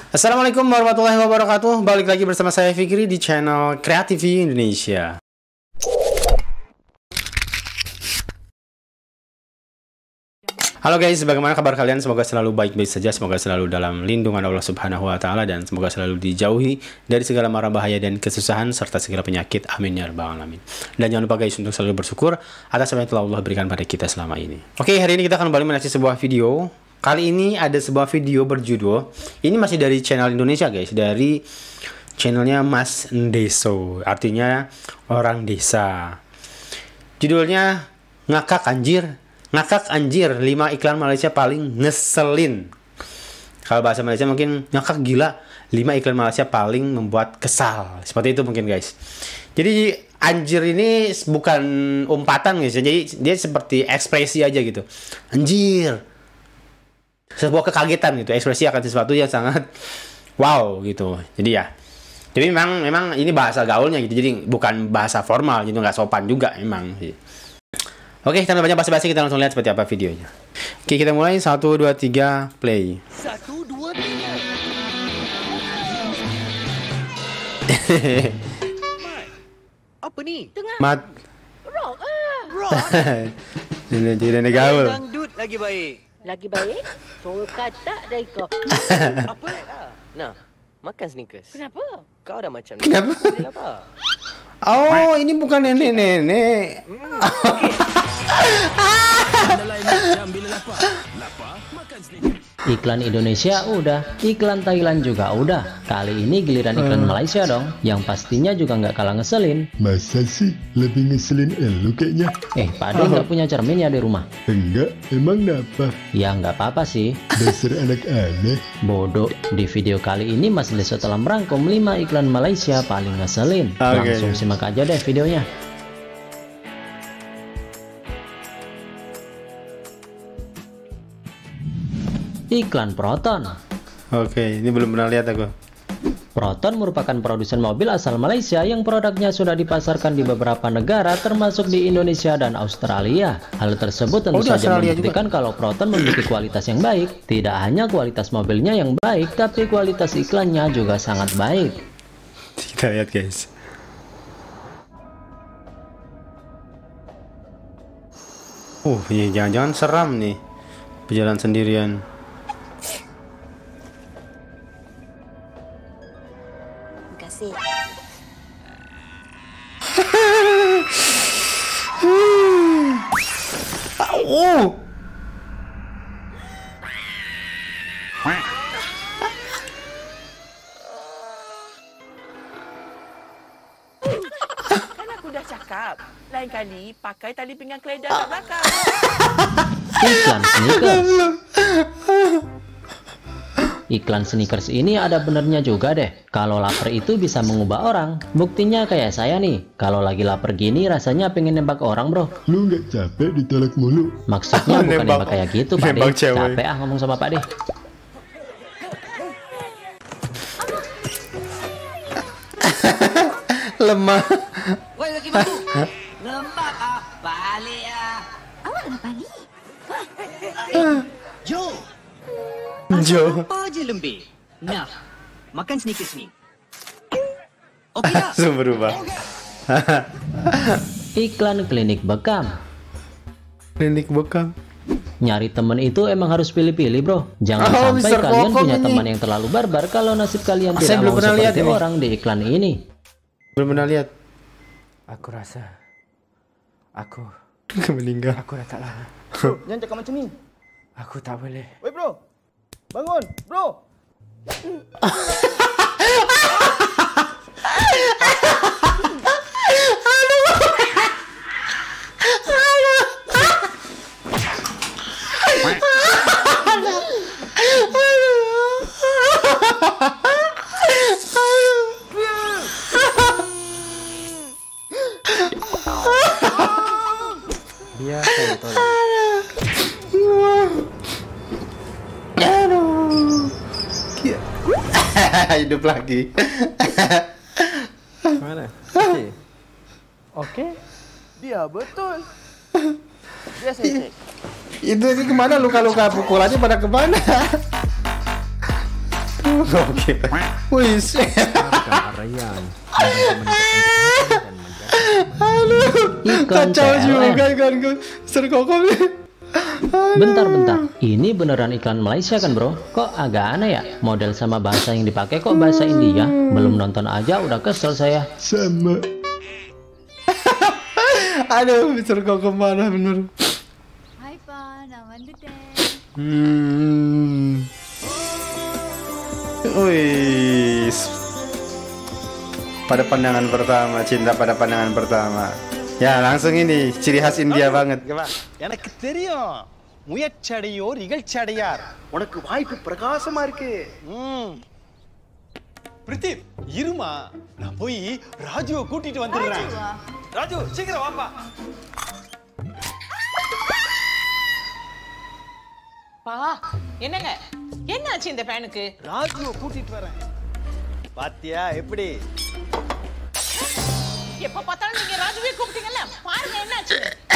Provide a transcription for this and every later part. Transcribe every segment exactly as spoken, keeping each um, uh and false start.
Assalamualaikum warahmatullahi wabarakatuh. Balik lagi bersama saya Fikri di channel Kreativi Indonesia. Halo guys, bagaimana kabar kalian? Semoga selalu baik-baik saja, semoga selalu dalam lindungan Allah Subhanahu wa taala, dan semoga selalu dijauhi dari segala mara bahaya dan kesusahan serta segala penyakit. Amin ya rabbal alamin. Dan jangan lupa guys untuk selalu bersyukur atas apa yang telah Allah berikan pada kita selama ini. Oke, hari ini kita akan kembali menyaksikan sebuah video. Kali ini ada sebuah video berjudul, ini masih dari channel Indonesia guys, dari channelnya Mas Ndeso, artinya orang desa. Judulnya ngakak anjir, ngakak anjir, lima iklan Malaysia paling ngeselin. Kalau bahasa Malaysia mungkin ngakak gila, lima iklan Malaysia paling membuat kesal. Seperti itu mungkin guys. Jadi anjir ini bukan umpatan guys, jadi dia seperti ekspresi aja gitu. Anjir, sebuah kekagetan gitu, ekspresi akan sesuatu yang sangat wow gitu. Jadi ya, jadi memang memang ini bahasa gaulnya gitu, jadi bukan bahasa formal gitu, nggak sopan juga emang. Oke, tanpa banyak basa-basi kita langsung lihat seperti apa videonya. Oke, kita mulai. Satu, dua, tiga, play. Satu, dua, tiga. Apa nih? Tengah. Mat. Rock ah. Rock. Ini jadi gaul. Dangdut lagi baik. Lagi baik? Suruh kata dari kau. Apa? Nah, makan Snickers. Kenapa? Kau dah macam ni. Kenapa? Kenapa? Oh, ini bukan nenek-nenek. Hmm. Iklan Indonesia udah, iklan Thailand juga udah. Kali ini giliran iklan Malaysia dong, yang pastinya juga nggak kalah ngeselin. Masa sih lebih ngeselin elu kayaknya? Eh, Pak De nggak punya cermin ya di rumah? Enggak, emang kenapa? Ya nggak apa-apa sih. Dasar anak aneh. Bodoh. Di video kali ini Mas Ndeso telah merangkum lima iklan Malaysia paling ngeselin. Okay. Langsung simak aja deh videonya. Iklan Proton. Oke, ini belum pernah lihat aku. Proton merupakan produsen mobil asal Malaysia yang produknya sudah dipasarkan di beberapa negara termasuk di Indonesia dan Australia. Hal tersebut tentu Oh, di saja Australia membuktikan kalau Proton memiliki kualitas yang baik. Tidak hanya kualitas mobilnya yang baik, tapi kualitas iklannya juga sangat baik. Kita lihat guys. Uh, ini jangan-jangan seram nih, berjalan sendirian. Kasih. Oh. Kan aku dah cakap, lain kali pakai tali pinggang keledar kat belakang. Iklan Snickers. Iklan Snickers ini ada benernya juga deh. Kalau lapar itu bisa mengubah orang. Buktinya kayak saya nih. Kalau lagi lapar gini rasanya pengen nembak orang bro. Lu nggak capek ditolak mulu? Maksudnya bukan Nembak- nembak kayak gitu Pak De. nembak cewek. Capek ah ngomong sama Pak De. Lemah. Woi, lagi bantu. Lembab ah. Balik ah. Awak nak balik? Jo. Jo. Apa je lembik? Nah, makan Snickers ni. Okey tak? Langsung berubah. Iklan klinik bekam. Klinik bekam. Nyari temen itu emang harus pilih-pilih bro. Jangan Oh, sampai Mister kalian Kokom punya ini. teman yang terlalu barbar kalau nasib kalian Saya tidak belum mau pernah lihat seperti ini. orang di iklan ini. Belum pernah lihat. Aku rasa aku Meninggal. aku dah tak lama. Bro, jangan cakap macam ni. Aku tak boleh. Woi bro. Bangun, bro. Biar saya tolong. Hidup lagi. Mana? Okey. Okey. Dia betul. Biar saya cek. Itu sih kemana luka-luka pukulannya pada kemana? Oke. Wih. Iklan Kacau P L N. juga iklan gue. Serkokom nih. Bentar-bentar, ini beneran iklan Malaysia kan bro? Kok agak aneh ya? Model sama bahasa yang dipakai kok bahasa India? Belum nonton aja udah kesel saya. Sama. Aduh, Serkokom mana bener. Hai Pa, nak mandu deh. Hmm. Wih. Pada pandangan pertama, cinta pada pandangan pertama. Ya langsung ini ciri khas India banget. எனக்கு தெரியும் முயற்சியடையோ நிகழ்ச்சியடையார். உனக்கு வாய்ப்பு பிரகாசமா இருக்கு. ம். பிரதீப் இருமா, நான் போய் ராஜுவை கூட்டிட்டு வந்துடுறேன். ராஜு சீக்கிரம் வாப்பா. பா என்னங்க என்னாச்சு இந்த பையனுக்கு? ராஜுவை கூட்டிட்டு வரேன். பாத்தியா எப்படி? எப்ப பார்த்தாலும் நீங்க ராஜுவே கூப்பிட்டீங்கல்ல, பாருங்க என்னாச்சு.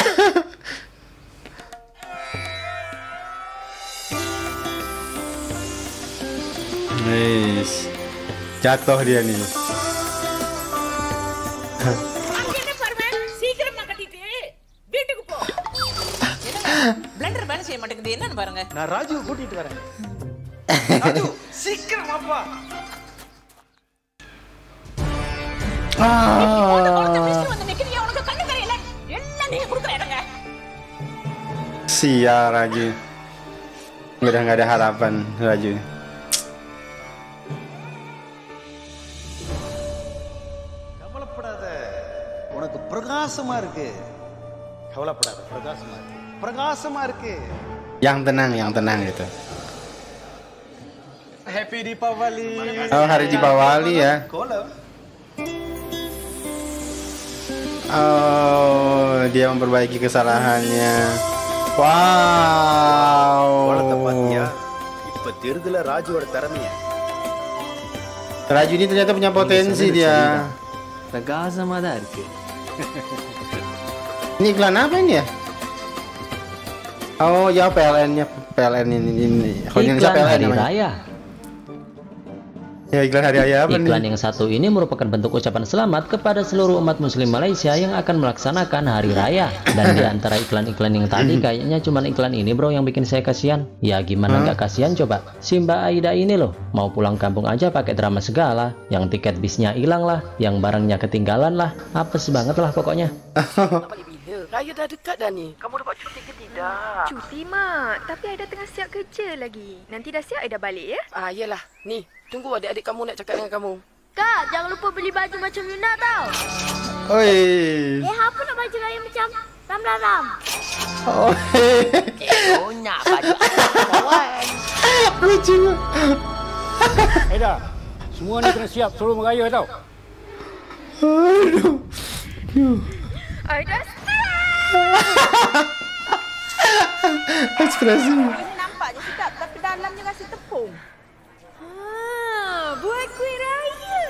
Nice. Jatuh dia nih. அங்க என்ன பாருங்க, சீக்கிரமா கட்டிட்டு வீட்டுக்கு போ. பிளண்டர் வேலை செய்ய மாட்டேங்குது, என்னன்னு பாருங்க. நான் ராஜுவை கூட்டிட்டு வரேன். ராஜு சீக்கிரம் வாப்பா. Sia Raju. Udah nggak ada harapan Raju. கவலைப்படாத, உனக்கு பிரகாசமா இருக்கு. கவலைப்படாத, பிரகாசமா இருக்கு. பிரகாசமா இருக்கு. Yang tenang, yang tenang gitu. Happy Deepavali. Oh, hari Deepavali ya. Kolam. Oh, dia memperbaiki kesalahannya. Wow. கோலத்தை பாத்தியா? இப்ப தெரிதுல ராஜுவோட திறமைய. Raju ini ternyata punya potensi dia. பிரகாசமா தான் இருக்கு. Ini iklan apa ini ya? Oh ya P L N-nya, P L N ini ini. Iklan hari raya. Ya iklan hari raya apa Iklan nih? yang satu ini merupakan bentuk ucapan selamat kepada seluruh umat muslim Malaysia yang akan melaksanakan hari raya. Dan di antara iklan-iklan yang tadi kayaknya cuma iklan ini bro yang bikin saya kasihan. Ya gimana nggak kasihan coba? Si Mbak Aida ini loh, mau pulang kampung aja pakai drama segala. Yang tiket bisnya hilang lah, yang barangnya ketinggalan lah. Apes banget lah pokoknya. Raya dah dekat dah ni. Kamu dapat cuti ke tidak? Cuti mak, tapi Aida tengah siap kerja lagi. Nanti dah siap Aida balik ya. Ah, iyalah. Ni, tunggu adik-adik kamu nak cakap dengan kamu. Kak, jangan lupa beli baju macam Yuna tau. Oi. Eh, apa nak baju raya macam Ram-ram-ram? Oh. Oh, nak baju kawan. Lucu. Aida, semua ni kena siap sebelum raya tau. Aduh. Aida Ekspresi. Ini nampak je sedap tapi dalamnya rasa tepung. Ha, buat kuih raya.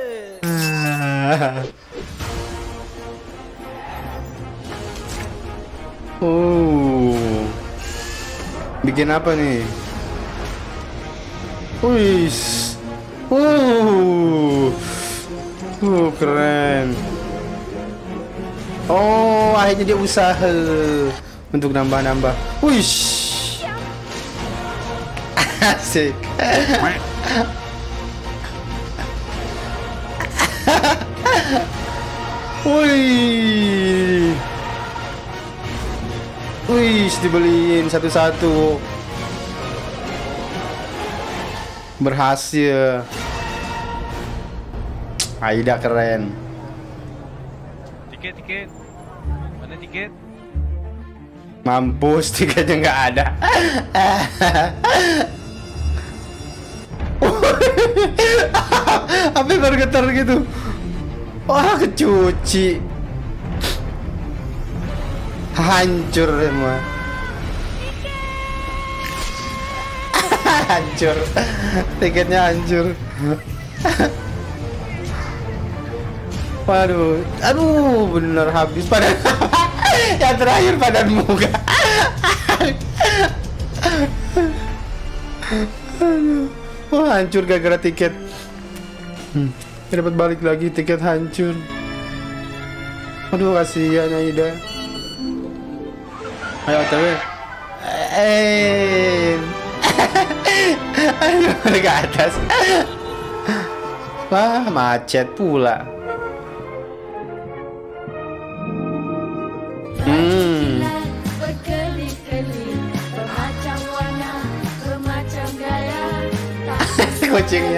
Oh. Bikin apa nih? Wih. Uh. Uh, keren. Oh, akhirnya dia usaha untuk nambah-nambah. Wih. Asik. Wih. Wih, dibeliin satu-satu. Berhasil. Aida keren. Tiket, tiket. Mana tiket? Mampus, tiketnya nggak ada. Apa bergetar gitu? Wah, kecuci. Hancur semua. Hancur. Tiketnya hancur. Waduh, aduh, bener habis pada. Yang terakhir padan muka. Aduh. Wah, hancur gara-gara tiket. Hmm. Dapat balik lagi, tiket hancur. Aduh, kasihan Aida. Ayo O T W. Eh. Aduh, ke atas. Wah, macet pula. Hmm. Kucingnya.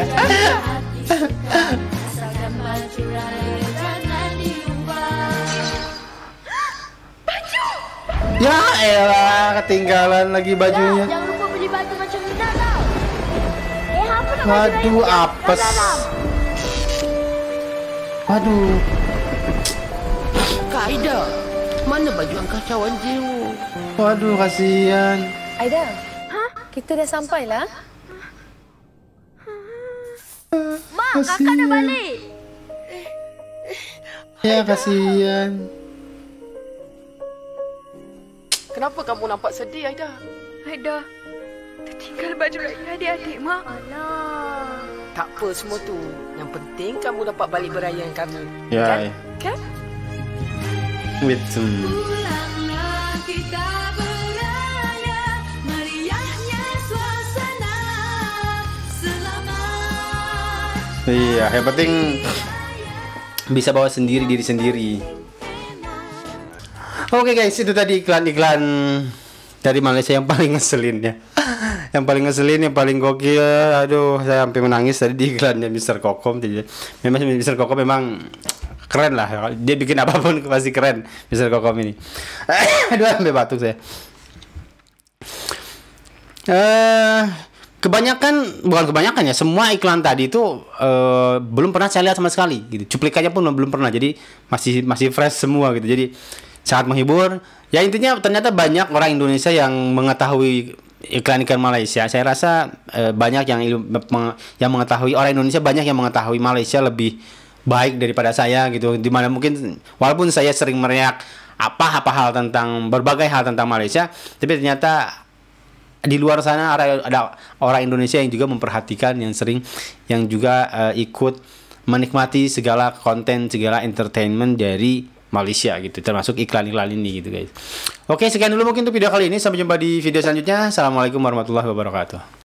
Ya elah, ketinggalan lagi bajunya. Jangan lupa beli baju macam kita tau. Eh, apa nak Waduh, apes. Waduh. Kak Aida, mana baju angkasa Wanjiu? Waduh, kasihan. Aida, hah? Kita dah sampai lah. Mak, kakak dah balik. Ya, kasihan. Kenapa kamu nampak sedih, Aida? Aida, tertinggal baju raya adik-adik, Mak. Alah. Tak apa semua tu. Yang penting kamu dapat balik beraya dengan kami. Ya, Kan? ya. Kan? With some... Iya, yang penting bisa bawa sendiri diri sendiri. Oke guys, itu tadi iklan-iklan dari Malaysia yang paling ngeselin ya. Yang paling ngeselin, yang paling gokil. Aduh, saya sampai menangis tadi di iklannya mister Kokom. Jadi memang mister Kokom memang keren lah. Dia bikin apapun pasti keren mister Kokom ini. Aduh, sampai batuk saya. Eh, kebanyakan, bukan kebanyakan ya, semua iklan tadi itu uh, belum pernah saya lihat sama sekali gitu. Cuplikannya pun belum pernah. Jadi masih masih fresh semua gitu. Jadi sangat menghibur. Ya intinya ternyata banyak orang Indonesia yang mengetahui iklan-iklan Malaysia. Saya rasa uh, banyak yang yang mengetahui, orang Indonesia banyak yang mengetahui Malaysia lebih baik daripada saya gitu. Dimana mungkin walaupun saya sering meriak apa-apa hal tentang berbagai hal tentang Malaysia, tapi ternyata di luar sana ada, ada orang Indonesia yang juga memperhatikan, yang sering, yang juga uh, ikut menikmati segala konten, segala entertainment dari Malaysia gitu, termasuk iklan-iklan ini gitu guys. Oke, sekian dulu mungkin untuk video kali ini. Sampai jumpa di video selanjutnya. Assalamualaikum warahmatullahi wabarakatuh.